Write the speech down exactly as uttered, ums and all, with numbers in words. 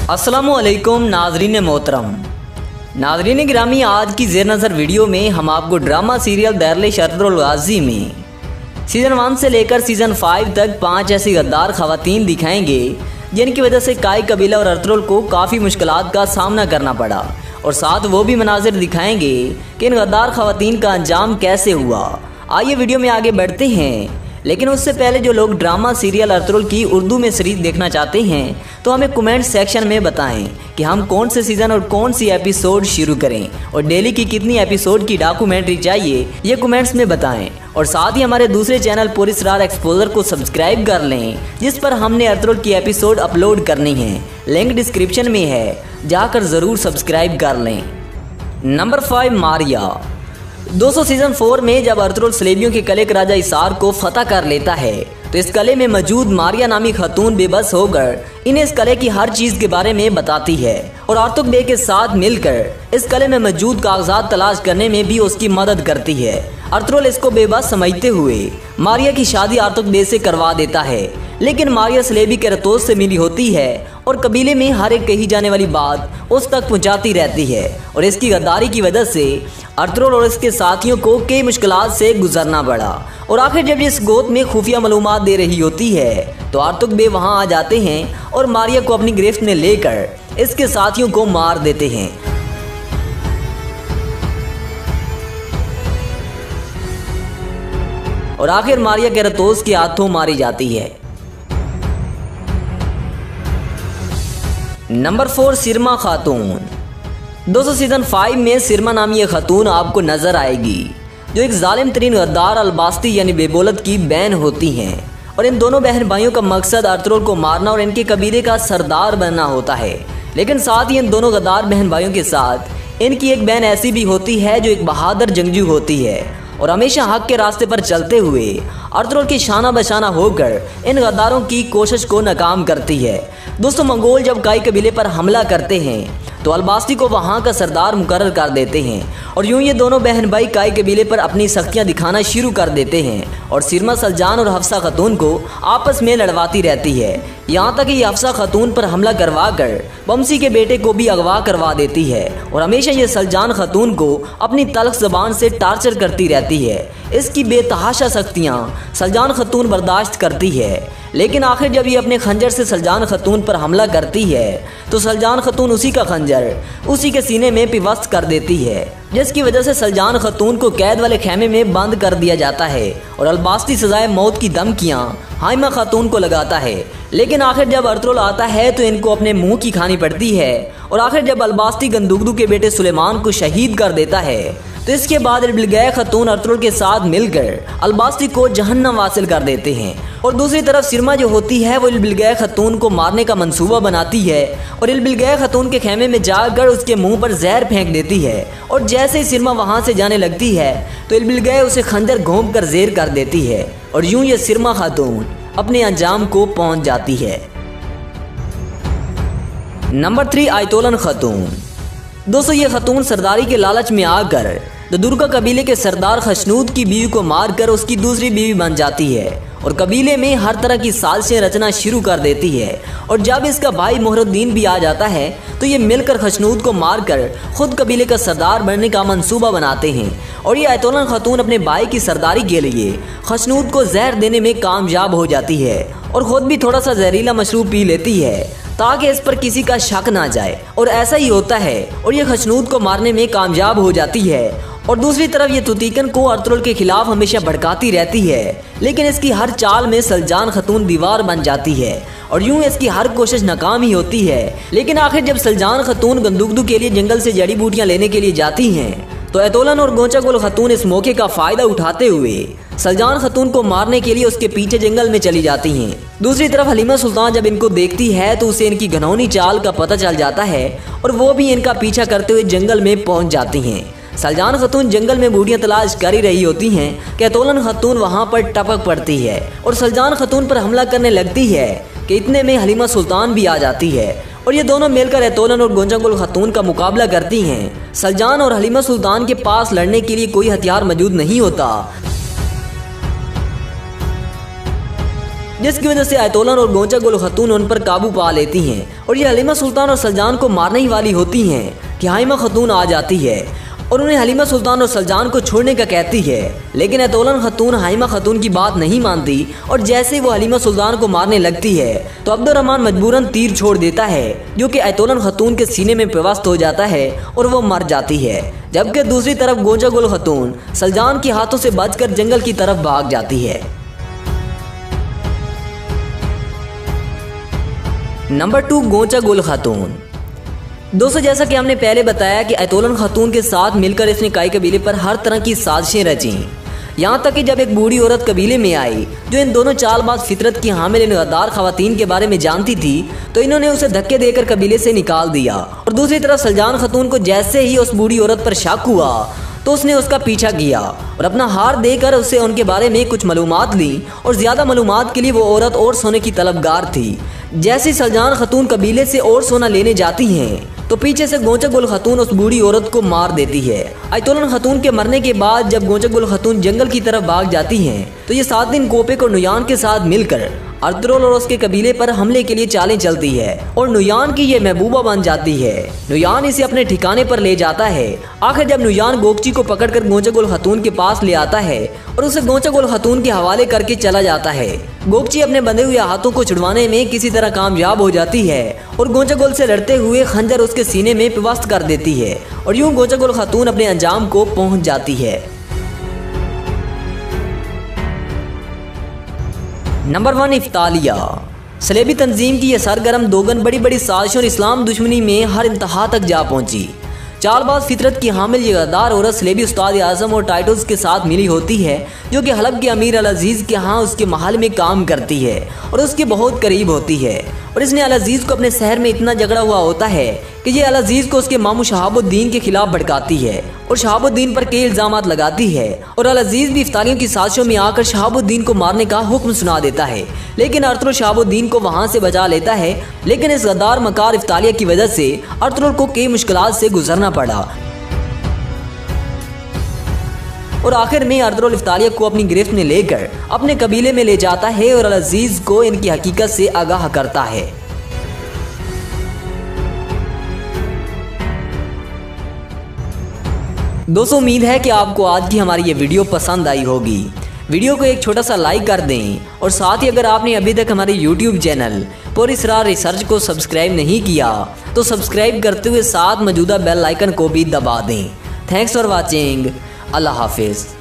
अस्सलामुअलैकुम नाजरीन मोहतरम। नाजरीन गिरामी, आज की ज़ेर नज़र वीडियो में हम आपको ड्रामा सीरियल दहर शरतुल गाज़ी में सीज़न वन से लेकर सीज़न फाइव तक पाँच ऐसी गद्दार ख़वातीन दिखाएंगे जिनकी वजह से काई कबीला और अर्तुगरुल को काफ़ी मुश्किलात का सामना करना पड़ा, और साथ वो भी मनाजिर दिखाएंगे कि इन गद्दार ख़वातीन का अंजाम कैसे हुआ। आइए वीडियो में आगे बढ़ते हैं, लेकिन उससे पहले जो लोग ड्रामा सीरियल अर्तुगरुल की उर्दू में सीरीज देखना चाहते हैं तो हमें कमेंट सेक्शन में बताएं कि हम कौन से सीज़न और कौन सी एपिसोड शुरू करें, और डेली की कितनी एपिसोड की डॉक्यूमेंट्री चाहिए ये कमेंट्स में बताएं। और साथ ही हमारे दूसरे चैनल पुरस्रार एक्सपोजर को सब्सक्राइब कर लें, जिस पर हमने अर्तुगरुल की एपिसोड अपलोड करनी है। लिंक डिस्क्रिप्शन में है, जाकर ज़रूर सब्सक्राइब कर लें। Number five, Maria. दोस्तों, सीजन फोर में जब अर्तुगरुल सलेबियों के कले के राजा इसार को फतह कर लेता है तो इस कले में मौजूद मारिया नामी खातून बेबस होकर इन्हें इस कले की हर चीज के बारे में बताती है, और आर्तुग बे के साथ मिलकर इस कले में मौजूद कागजात तलाश करने में भी उसकी मदद करती है। अर्तुगरुल इसको बेबस समझते हुए मारिया की शादी आर्तुग बे से करवा देता है, लेकिन मारिया सलेबी के रतोस से मिली होती है और कबीले में हर एक कही जाने वाली बात उस तक पहुंचाती रहती है, और इसकी गद्दारी की वजह से अर्तुगरुल और इसके साथियों को कई मुश्किलात से गुजरना पड़ा। और आखिर जब इस गोद में खुफिया मालूमात दे रही होती है तो आर्तुग बे वहां आ जाते हैं और मारिया को अपनी गिरफ्त में लेकर इसके साथियों को मार देते हैं। और आखिर मारिया केरातोस के हाथों मारी जाती है। नंबर फोर, सिरमा खातून। दोस्तों, सीजन फाइव में सिरमा नामी ये खातून आपको नजर आएगी जो एक जालिम तरीन गद्दार अलबास्ती यानी बेबोलत की बहन होती हैं, और इन दोनों बहन भाइयों का मकसद अर्तुगरुल को मारना और इनके कबीले का सरदार बनना होता है। लेकिन साथ ही इन दोनों गद्दार बहन भाइयों के साथ इनकी एक बहन ऐसी भी होती है जो एक बहादुर जंगजू होती है और हमेशा हक के रास्ते पर चलते हुए अर्तुगरुल की शाना बशाना होकर इन गद्दारों की कोशिश को नाकाम करती है। दोस्तों, मंगोल जब काई कबीले पर हमला करते हैं तो अलबास्ती को वहां का सरदार मुकर्रर कर देते हैं, और यूं ये दोनों बहन भाई काई कबीले पर अपनी सख्तियां दिखाना शुरू कर देते हैं, और सिरमा सलजान और हफ्सा खातून को आपस में लड़वाती रहती है। यहाँ तक कि हफ्सा खातून पर हमला करवा कर बमसी के बेटे को भी अगवा करवा देती है, और हमेशा ये सलजान खातून को अपनी तल्ख ज़बान से टार्चर करती रहती है। इसकी बेतहाशा सख्तियाँ सलजान खातून बर्दाश्त करती है, लेकिन आखिर जब ये अपने खंजर से सलजान खातून पर हमला करती है तो सलजान खातून उसी का खंजर उसी के सीने में पिवस्त कर देती है, जिसकी वजह से सलजान खातून को कैद वाले खेमे में बंद कर दिया जाता है, और अलबास्ती सजाए मौत की धमकियां हाइमा खातून को लगाता है। लेकिन आखिर जब अर्तुगरुल आता है तो इनको अपने मुंह की खानी पड़ती है, और आखिर जब अलबास्ती गंदुगदू के बेटे सुलेमान को शहीद कर देता है तो इसके बाद इल्बिलगैह खातून अर्तुगरुल के साथ मिलकर अलबास्ती को जहन्नम हासिल कर देते हैं। और दूसरी तरफ सिरमा जो होती है वो इल्बिलगैह खातून को मारने का मंसूबा बनाती है, और इल्बिलगैह खातून के खेमे में जाकर उसके मुंह पर जहर फेंक देती है, और जैसे ही सिरमा वहां से जाने लगती है तो इल्बिलगैह उसे खंजर घोंप कर जेर कर देती है, और यूं ये सिरमा खातून अपने अंजाम को पहुंच जाती है। नंबर थ्री, आयतोलन खातून। दोस्तों, ये खातून सरदारी के लालच में आकर दुर्गा कबीले के सरदार खशनूद की बीवी को मारकर उसकी दूसरी बीवी बन जाती है, और कबीले में हर तरह की साजिशें रचना शुरू कर देती है। और जब इसका भाई मोहरुद्दीन भी आ जाता है तो ये मिलकर खशनूद को मारकर खुद कबीले का सरदार बनने का मंसूबा बनाते हैं, और ये आयतोलन खातून अपने भाई की सरदारी के लिए खशनूद को जहर देने में कामयाब हो जाती है, और खुद भी थोड़ा सा जहरीला मशरूब पी लेती है ताकि इस पर किसी का शक ना जाए, और ऐसा ही होता है, और ये खशनूद को मारने में कामयाब हो जाती है। और दूसरी तरफ ये तुतीकन को अर्तुगरुल के खिलाफ हमेशा भड़काती रहती है, लेकिन इसकी हर चाल में सलजान खातून दीवार बन जाती है, और यूं इसकी हर कोशिश नाकाम ही होती है। लेकिन आखिर जब सलजान खातून गंदुगदू के लिए जंगल से जड़ी बूटियां लेने के लिए जाती हैं तो आयतोलन और गोंचा गुल खातून इस मौके का फायदा उठाते हुए सलजान खातून को मारने के लिए उसके पीछे जंगल में चली जाती हैं। दूसरी तरफ हलीमा सुल्तान जब इनको देखती है तो उसे इनकी घनौनी चाल का पता चल जाता है, और वो भी इनका पीछा करते हुए जंगल में पहुंच जाती हैं। सलजान खातून जंगल में बूढ़ियां तलाश कर ही रही होती हैं कि आयतोलन खातून वहां पर टपक पड़ती है और सलजान खातून पर हमला करने लगती है कि इतने में हलीमा सुल्तान भी आ जाती है, और ये दोनों मिलकर आयतोलन और गोंचा गुल खातून का मुकाबला करती हैं। सलजान और हलीमा सुल्तान के पास लड़ने के लिए कोई हथियार मौजूद नहीं होता, जिसकी वजह से आयतोलन और गोंचा गुल खतून उन पर काबू पा लेती हैं और ये हलीमा सुल्तान और सलजान को मारने ही वाली होती हैं कि हाइमा खतून आ जाती है और उन्हें हलीमा सुल्तान और सलजान को छोड़ने का कहती है। लेकिन आयतोलन खतून हाइमा खतून की बात नहीं मानती और जैसे ही वो हलीमा सुल्तान को मारने लगती है तो अब्दुर्रहमान मजबूरन तीर छोड़ देता है जो कि आयतोलन खतून के सीने में पेवस्त हो जाता है और वो मर जाती है। जबकि दूसरी तरफ गोंचा गुल खतून सलजान के हाथों से बचकर जंगल की तरफ भाग जाती है। नंबर टू, गोंचा गुल खतून। दोस्तों, जैसा कि हमने पहले बताया कि आयतोलन खतून के साथ मिलकर इसने काई कबीले पर हर तरह की साजिशें रची। यहाँ तक कि जब एक बूढ़ी औरत कबीले में आई जो इन दोनों चालबाज फितरत की हामिल इन गद्दार खवातीन के बारे में जानती थी तो इन्होंने उसे धक्के देकर कबीले से निकाल दिया। और दूसरी तरफ सलजान खतून को जैसे ही उस बूढ़ी औरत पर शक हुआ तो उसने उसका पीछा किया और अपना हार देकर उससे उनके बारे में कुछ मालूमात ली और ज्यादा मालूमात के लिए वो औरत और सोने की तलबगार थी। जैसे सलजान खतून कबीले से और सोना लेने जाती हैं तो पीछे से गोंचा गुल खतून उस बूढ़ी औरत को मार देती है। आयतोलन खतून के मरने के बाद जब गोंचा गुल खतून जंगल की तरफ भाग जाती हैं तो ये सात दिन कोपेक और नुयान के साथ मिलकर अर्तुगरुल और उसके कबीले पर हमले के लिए चालें चलती है और नुयान की ये महबूबा बन जाती है। नुयान इसे अपने ठिकाने पर ले जाता है। आखिर जब नुयान गोकची को पकड़कर गोंचा गुल खतून के पास ले आता है और उसे गोंचा गुल खतून के हवाले करके चला जाता है। गोकची अपने बंधे हुए हाथों को छुड़वाने में किसी तरह कामयाब हो जाती है और गोंचा गुल से लड़ते हुए खंजर उसके सीने में पिवस्त कर देती है और यूं गोंचा गुल खतून अपने अंजाम को पहुंच जाती है। Number one, इफ्तालिया। सलेबी तंजीम की यह सरगर्म दोगन बड़ी बड़ी साजिशों और इस्लाम दुश्मनी में हर इंतहा तक जा पहुंची। चालबाज फितरत की हामिल ये गद्दार औरत सलेबी उस्ताद आज़म और टाइटोस के साथ मिली होती है जो कि हलब के अमीर अल अजीज़ के यहाँ उसके महल में काम करती है और उसके बहुत करीब होती है। और इसने अल अजीज़ को अपने शहर में इतना झगड़ा हुआ होता है कि ये अल अजीज़ को उसके मामू शहाबुद्दीन के खिलाफ भड़काती है और शहाबुद्दीन पर कई इल्जामात लगाती है और अल अजीज़ भी इफ्तारियों की साजिशों में आकर शहाबुद्दीन को मारने का हुक्म सुना देता है। लेकिन अर्तुगरुल शहाबुद्दीन को वहां से बचा लेता है। लेकिन इस गद्दार मकार इफ्तालिया की वजह से अर्तुगरुल को कई मुश्किलात से गुजरना पड़ा और आखिर में अर्तुगरुल इफ्तालिया को अपनी गिरफ्त में लेकर अपने कबीले में ले जाता है और अल अजीज़ को इनकी हकीकत से आगाह करता है। दोस्तों, उम्मीद है कि आपको आज की हमारी ये वीडियो पसंद आई होगी। वीडियो को एक छोटा सा लाइक कर दें और साथ ही अगर आपने अभी तक हमारे यूट्यूब चैनल पुरइसरार रिसर्च को सब्सक्राइब नहीं किया तो सब्सक्राइब करते हुए साथ मौजूदा बेल आइकन को भी दबा दें। Thanks for watching. अल्लाह हाफिज़।